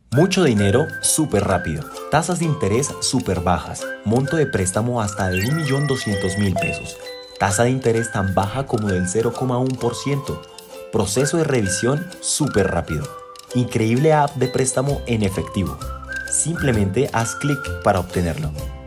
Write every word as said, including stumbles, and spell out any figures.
Mucho dinero, súper rápido. Tasas de interés súper bajas. Monto de préstamo hasta de un millón doscientos mil pesos. Tasa de interés tan baja como del cero coma uno por ciento. Proceso de revisión súper rápido. Increíble app de préstamo en efectivo. Simplemente haz clic para obtenerlo.